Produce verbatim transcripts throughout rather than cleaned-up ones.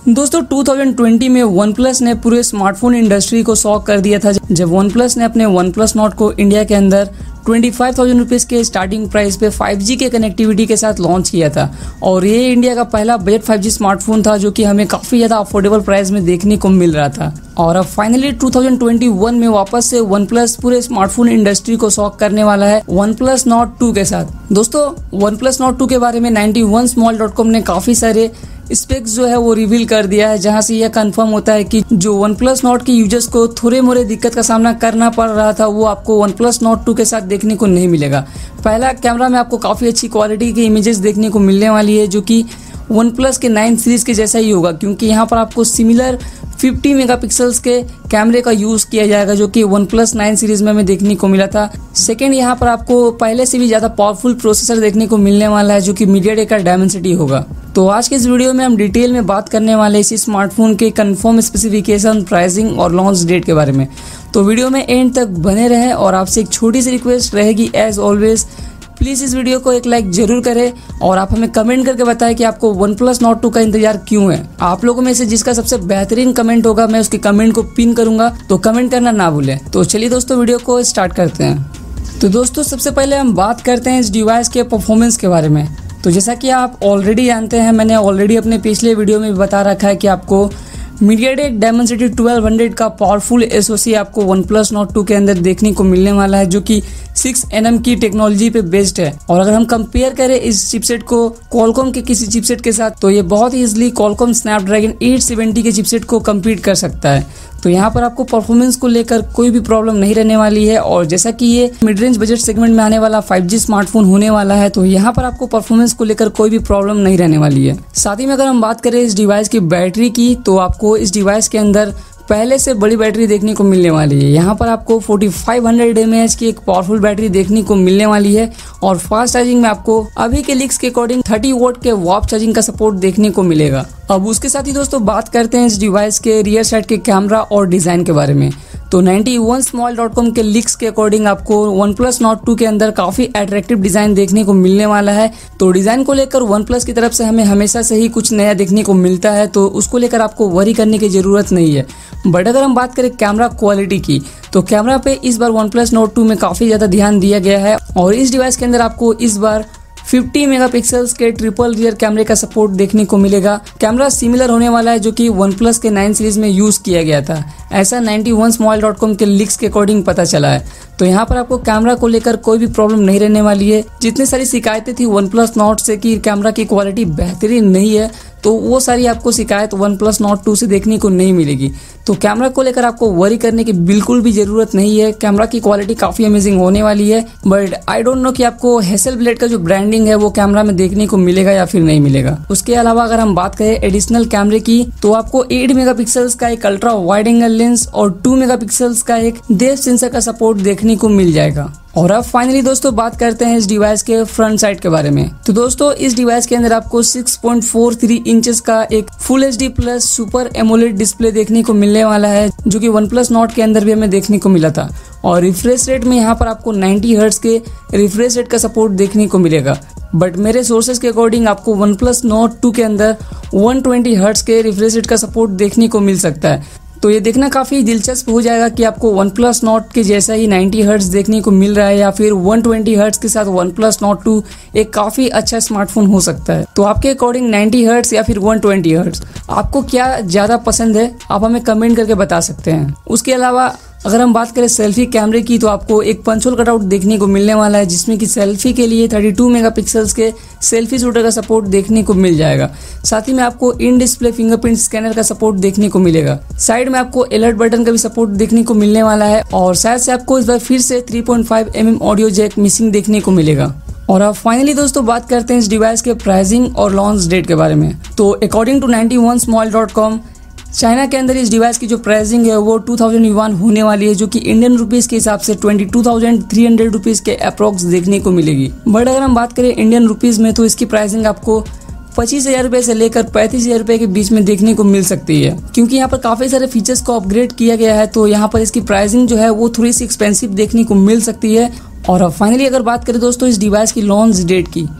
दोस्तों two thousand twenty में OnePlus ने पूरे स्मार्टफोन इंडस्ट्री को शॉक कर दिया था जब OnePlus ने अपने OnePlus Nord को इंडिया के अंदर ट्वेंटी फाइव थाउजेंड रुपीज़ के स्टार्टिंग प्राइस पे फाइव जी के कनेक्टिविटी के साथ लॉन्च किया था। और ये इंडिया का पहला बजट फाइव जी स्मार्टफोन था जो कि हमें काफ़ी ज़्यादा अफोर्डेबल प्राइस में देखने को मिल रहा था। और अब finally two thousand twenty one में वापस से OnePlus पूरे स्मार्टफोन इंडस्ट्री को शॉक करने वाला है OnePlus Nord टू के साथ। दोस्तों OnePlus Nord टू के बारे में ninety one small dot com ने काफ़ी सारे स्पेक्स जो है वो रिवील कर दिया है, जहां से यह कंफर्म होता है कि जो OnePlus Nord के यूजर्स को थोड़े मोरे दिक्कत का सामना करना पड़ रहा था वो आपको OnePlus Nord टू के साथ देखने को नहीं मिलेगा। पहला कैमरा में आपको काफ़ी अच्छी क्वालिटी की इमेजेस देखने को मिलने वाली है जो कि OnePlus के नाइन सीरीज के जैसा ही होगा, क्योंकि यहाँ पर आपको सिमिलर फिफ्टी मेगापिक्सल्स के कैमरे का यूज़ किया जाएगा जो कि OnePlus नाइन सीरीज में हमें देखने को मिला था। सेकेंड, यहाँ पर आपको पहले से भी ज़्यादा पावरफुल प्रोसेसर देखने को मिलने वाला है जो कि MediaTek का Dimensity होगा। तो आज के इस वीडियो में हम डिटेल में बात करने वाले इसी स्मार्टफोन के कंफर्म स्पेसिफिकेशन, प्राइसिंग और लॉन्च डेट के बारे में। तो वीडियो में एंड तक बने रहें और आपसे एक छोटी सी रिक्वेस्ट रहेगी एज ऑलवेज, प्लीज़ इस वीडियो को एक लाइक जरूर करें और आप हमें कमेंट करके बताएं कि आपको OnePlus Nord टू का इंतजार क्यों है। आप लोगों में से जिसका सबसे बेहतरीन कमेंट होगा मैं उसके कमेंट को पिन करूंगा, तो कमेंट करना ना भूलें। तो चलिए दोस्तों वीडियो को स्टार्ट करते हैं। तो दोस्तों सबसे पहले हम बात करते हैं इस डिवाइस के परफॉर्मेंस के बारे में। तो जैसा कि आप ऑलरेडी जानते हैं, मैंने ऑलरेडी अपने पिछले वीडियो में बता रखा है कि आपको MediaTek Dimensity ट्वेल्व हंड्रेड का पावरफुल एसओसी आपको OnePlus Nord टू के अंदर देखने को मिलने वाला है जो कि सिक्स एन एम की टेक्नोलॉजी पे बेस्ड है। और अगर हम कंपेयर करें इस चिपसेट को Qualcomm के किसी चिपसेट के साथ तो ये बहुत ही easily Qualcomm Snapdragon eight seventy के चिपसेट को कम्पीट कर सकता है। तो यहाँ पर आपको परफॉर्मेंस को लेकर कोई भी प्रॉब्लम नहीं रहने वाली है। और जैसा कि ये मिड रेंज बजट सेगमेंट में आने वाला फाइव जी स्मार्टफोन होने वाला है तो यहाँ पर आपको परफॉर्मेंस को लेकर कोई भी प्रॉब्लम नहीं रहने वाली है। साथ ही में अगर हम बात करें इस डिवाइस की बैटरी की तो आपको इस डिवाइस के अंदर पहले से बड़ी बैटरी देखने को मिलने वाली है। यहाँ पर आपको forty five hundred M A H की एक पावरफुल बैटरी देखने को मिलने वाली है और फास्ट चार्जिंग में आपको अभी के लीक्स के अकॉर्डिंग थर्टी वोल्ट के वाप चार्जिंग का सपोर्ट देखने को मिलेगा। अब उसके साथ ही दोस्तों बात करते हैं इस डिवाइस के रियर साइड के कैमरा और डिजाइन के बारे में। तो ninety one small dot com के लीक्स के अकॉर्डिंग आपको OnePlus Nord टू के अंदर काफी अट्रैक्टिव डिजाइन देखने को मिलने वाला है। तो डिजाइन को लेकर OnePlus की तरफ से हमें हमेशा से ही कुछ नया देखने को मिलता है, तो उसको लेकर आपको वरी करने की जरूरत नहीं है। बट अगर हम बात करें कैमरा क्वालिटी की तो कैमरा पे इस बार OnePlus Nord टू में काफी ज्यादा ध्यान दिया गया है और इस डिवाइस के अंदर आपको इस बार फिफ्टी मेगापिक्सल्स के ट्रिपल रियर कैमरे का सपोर्ट देखने को मिलेगा। कैमरा सिमिलर होने वाला है जो कि OnePlus के नाइन सीरीज में यूज किया गया था, ऐसा ninety one small dot com के लीक्स के अकॉर्डिंग पता चला है। तो यहाँ पर आपको कैमरा को लेकर कोई भी प्रॉब्लम नहीं रहने वाली है। जितनी सारी शिकायतें थी OnePlus Nord से कि कैमरा की क्वालिटी बेहतरीन नहीं है तो वो सारी आपको शिकायत OnePlus Nord टू से देखने को नहीं मिलेगी। तो कैमरा को लेकर आपको वरी करने की बिल्कुल भी जरूरत नहीं है। कैमरा की क्वालिटी काफी अमेजिंग होने वाली है। बट आई डोंट नो कि आपको हैसेलब्लेड का जो ब्रांडिंग है वो कैमरा में देखने को मिलेगा या फिर नहीं मिलेगा। उसके अलावा अगर हम बात करें एडिशनल कैमरे की तो आपको एट मेगापिक्सल्स का एक अल्ट्रा वाइड एंगल लेंस और टू मेगापिक्सल्स का एक डेप्थ सेंसर का सपोर्ट देखने को मिल जाएगा। और अब फाइनली दोस्तों बात करते हैं इस डिवाइस के फ्रंट साइड के बारे में। तो दोस्तों इस डिवाइस के अंदर आपको six point four three inches का एक full H D plus super AMOLED display देखने को मिलने वाला है जो कि OnePlus Nord के अंदर भी हमें देखने को मिला था। और रिफ्रेश रेट में यहाँ पर आपको नाइंटी हर्ट्ज के रिफ्रेश रेट का सपोर्ट देखने को मिलेगा। बट मेरे सोर्सेज के अकॉर्डिंग आपको OnePlus Nord टू के अंदर वन ट्वेंटी हर्ट्ज के रिफ्रेश रेट का सपोर्ट देखने को मिल सकता है। तो ये देखना काफी दिलचस्प हो जाएगा कि आपको OnePlus Nord के जैसा ही नाइंटी हर्ट्ज देखने को मिल रहा है या फिर वन ट्वेंटी हर्ट्ज के साथ OnePlus Nord टू एक काफी अच्छा स्मार्टफोन हो सकता है। तो आपके अकॉर्डिंग नाइंटी हर्ट्ज या फिर वन ट्वेंटी हर्ट्ज आपको क्या ज्यादा पसंद है, आप हमें कमेंट करके बता सकते हैं। उसके अलावा अगर हम बात करें सेल्फी कैमरे की तो आपको एक पंच होल कटआउट देखने को मिलने वाला है जिसमें कि सेल्फी के लिए थर्टी टू मेगापिक्सल्स के सेल्फी शूटर का सपोर्ट देखने को मिल जाएगा। साथ ही में आपको इन डिस्प्ले फिंगरप्रिंट स्कैनर का सपोर्ट देखने को मिलेगा। साइड में आपको अलर्ट बटन का भी सपोर्ट देखने को मिलने वाला है और शायद से आपको इस बार फिर से three point five M M audio jack missing देखने को मिलेगा। और अब फाइनली दोस्तों बात करते हैं इस डिवाइस के प्राइसिंग और लॉन्च डेट के बारे में। तो according to ninety one small dot com China के अंदर इस डिवाइस की जो प्राइसिंग है वो टू थाउजेंड युआन होने वाली है जो कि इंडियन रुपीस के हिसाब से twenty two thousand three hundred rupees के अप्रोक्स देखने को मिलेगी। बट अगर हम बात करें इंडियन रुपीस में तो इसकी प्राइसिंग आपको पच्चीस हजार रुपए से लेकर पैंतीस हजार रुपए के बीच में देखने को मिल सकती है, क्योंकि यहाँ पर काफी सारे फीचर्स को अपग्रेड किया गया है। तो यहाँ पर इसकी प्राइसिंग जो है वो थोड़ी सी एक्सपेंसिव देखने को मिल सकती है। और अब फाइनली अगर बात करें दोस्तों इस डिवाइस की लॉन्च डेट की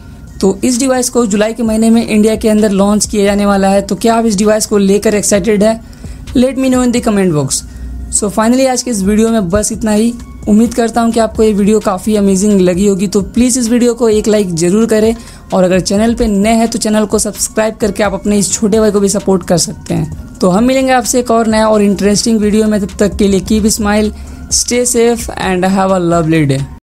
तो इस डिवाइस को जुलाई के महीने में इंडिया के अंदर लॉन्च किया जाने वाला है। तो क्या आप इस डिवाइस को लेकर एक्साइटेड है? Let me know in the comment box. So finally आज के इस वीडियो में बस इतना ही। उम्मीद करता हूँ कि आपको ये वीडियो काफ़ी अमेजिंग लगी होगी। तो प्लीज़ इस वीडियो को एक लाइक ज़रूर करें, और अगर चैनल पे नए हैं तो चैनल को सब्सक्राइब करके आप अपने इस छोटे भाई को भी सपोर्ट कर सकते हैं। तो हम मिलेंगे आपसे एक और नया और इंटरेस्टिंग वीडियो में। तब तक के लिए keep smile, stay safe and have a lovely day.